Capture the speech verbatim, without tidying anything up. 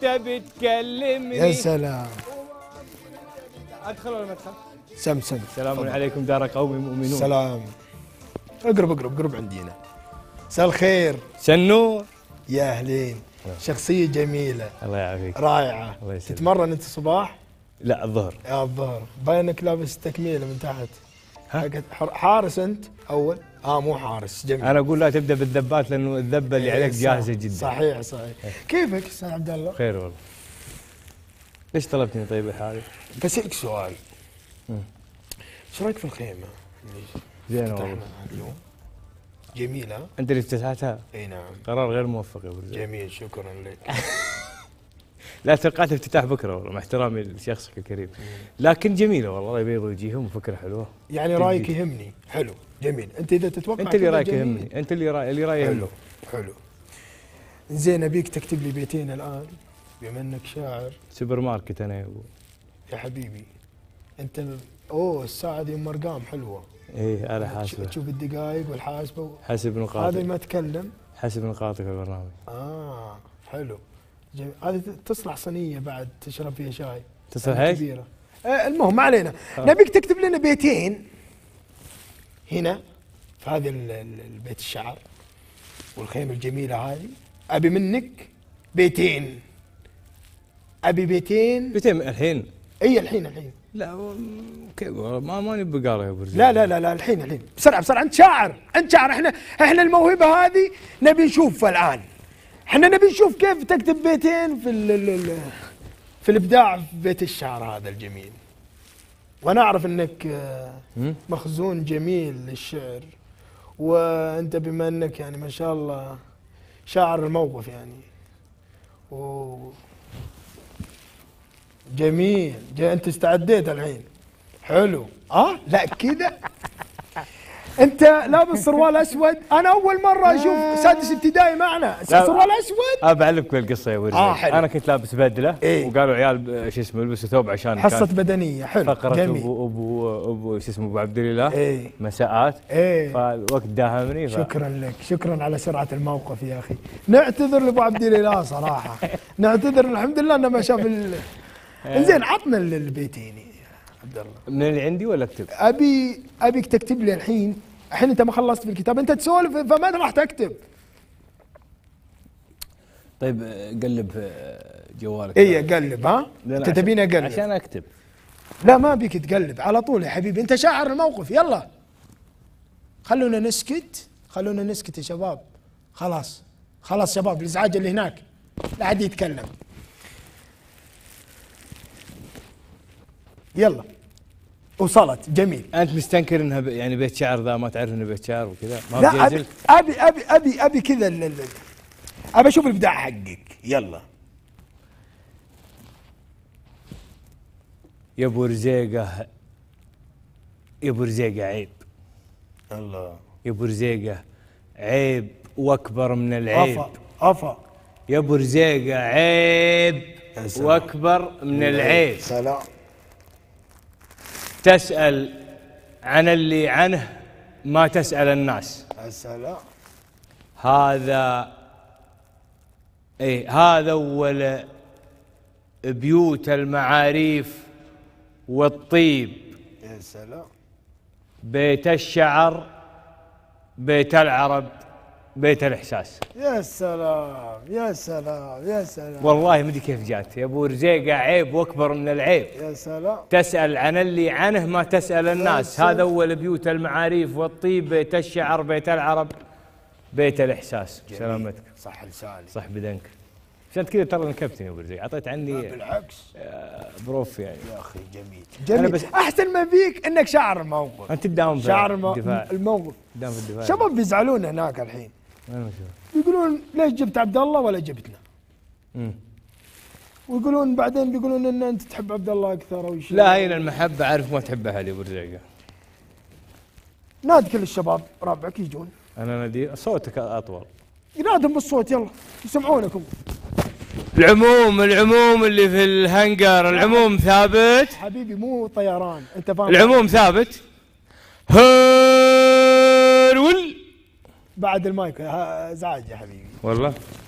تبي تكلمني. يا سلام. ادخل ولا ما ادخل؟ سم سم. السلام عليكم دار قوم مؤمنون. سلام. اقرب اقرب اقرب عندينا. مساء الخير. شنور. يا اهلين. شخصية جميلة. الله يعافيك. رائعة. الله يسلمك. تتمرن انت الصباح؟ لا الظهر. يا الظهر، باينك لابس تكميلة من تحت. ها؟ حارس انت اول؟ اه مو حارس، جميل. انا اقول لا تبدا بالذبات لانه الذبه اللي عليك جاهزه جدا. صحيح صحيح. كيفك استاذ عبد الله؟ خير والله. ليش طلبتني طيب يا حالي؟ بسألك سؤال. ايش رايك في الخيمة؟ زين والله. اليوم جميلة. انت اللي افتتحتها؟ اي نعم. قرار غير موفق يا ابو رزاق. جميل، شكرا لك. لا توقعت افتتاح بكره والله، مع احترامي لشخصك الكريم. لكن جميله والله، الله يبيض وجيههم وفكره حلوه. يعني رايك يهمني. حلو جميل. انت اذا تتوقع انت اللي رايك يهمني، انت اللي راي اللي راي حلو حلو. زين ابيك تكتب لي بيتين الان بما انك شاعر. سوبر ماركت انا يا ابو. يا حبيبي انت اوه الساعه دي ام ارقام حلوه. ايه انا حاسبه. تشوف الدقائق والحاسبه. حسب نقاطك. هذا ما تكلم. حسب نقاطك البرنامج. اه حلو. جميل. هذه تصلح صينيه بعد تشرب فيها شاي. تصلح ايش؟ كبيره. آه المهم ما علينا. آه. نبيك تكتب لنا بيتين هنا في هذا البيت الشعر والخيمه الجميله هذه. ابي منك بيتين. ابي بيتين. بيتين الحين؟ اي الحين الحين. لا كيف ما ما نبي قاره يا ابو رزاق. لا لا لا لا الحين الحين بسرعه بسرعه. انت شاعر انت شاعر. احنا احنا الموهبه هذه نبي نشوفها الان. احنا نبي نشوف كيف تكتب بيتين في ال ال في الابداع في بيت الشعر هذا الجميل. وانا اعرف انك مخزون جميل للشعر، وانت بما انك يعني ما شاء الله شاعر الموقف يعني. و جميل. جا انت استعديت الحين. حلو. اه لا كذا. انت لابس سروال اسود. انا اول مره اشوف سادس ابتدائي معنا سروال اسود. اه بعلمك بالقصه يا ولد. آه حلو. انا كنت لابس بدله. إيه؟ وقالوا عيال شو اسمه البسوا ثوب عشان حصه بدنيه. حلو فقره جميل. ابو ابو ابو شو اسمه ابو عبد الله. إيه؟ مساءات. ايه فالوقت داهمني. ف... شكرا لك، شكرا على سرعه الموقف يا اخي. نعتذر لابو عبد الله صراحه. نعتذر الحمد لله انه ما شاف ال... انزين عطنا البيتين يا عبد الله. من اللي عندي ولا اكتب؟ ابي ابيك تكتب لي الحين. الحين انت ما خلصت في الكتاب، انت تسولف فما راح تكتب. طيب قلب جوالك. اي قلب. ها انت تبيني اقلب عشان اكتب. لا ما بيك تقلب على طول يا حبيبي. انت شاعر الموقف. يلا خلونا نسكت، خلونا نسكت يا شباب. خلاص خلاص شباب، الازعاج اللي هناك لا حد يتكلم. يلا وصلت. جميل. انت مستنكر انها ب... يعني بيت شعر ذا ما تعرف انه بيت شعر وكذا؟ ما لا ابي ابي ابي ابي ابي كذا. ابي اشوف الابداع حقك. يلا يا ابو رزيقه. يا ابو رزيقه عيب. الله. يا ابو رزيقه عيب واكبر من العيب. افا افا. يا ابو رزيقه عيب واكبر من العيب. سلام. تسأل عن اللي عنه ما تسأل الناس. السلام. هذا اي هذا اول بيوت المعاريف والطيب. يا سلام. بيت الشعر، بيت العرب، بيت الاحساس. يا سلام يا سلام يا سلام. والله مدري كيف جات يا ابو رزيقه عيب واكبر من العيب. يا سلام. تسأل عن اللي عنه ما تسأل الناس. هذا اول بيوت المعاريف والطيب، بيت الشعر، بيت العرب، بيت الاحساس. سلامتك. صح لساني. صح بدنك. عشان كذا ترى نكبتني يا ابو رزيق، اعطيت عني بالعكس بروف يعني. يا اخي جميل جميل. بس احسن ما فيك انك شاعر الموقف. انت تداوم في شاعر الدفاع. الموقف. تداوم في الدفاع. شباب بيزعلون هناك الحين. بيقولون ليش جبت عبد الله ولا جبتنا؟ امم ويقولون بعدين بيقولون ان انت تحب عبد الله اكثر او شيء. لا هين المحبه عارف ما تحبها يا ابو رزيقه. نادي كل الشباب ربعك يجون. انا نادي صوتك اطول. ينادهم بالصوت يلا يسمعونكم. العموم العموم اللي في الهنجر العموم ثابت حبيبي مو طيران انت فاهم. العموم ثابت. هرول بعد المايك ازعاج يا حبيبي والله.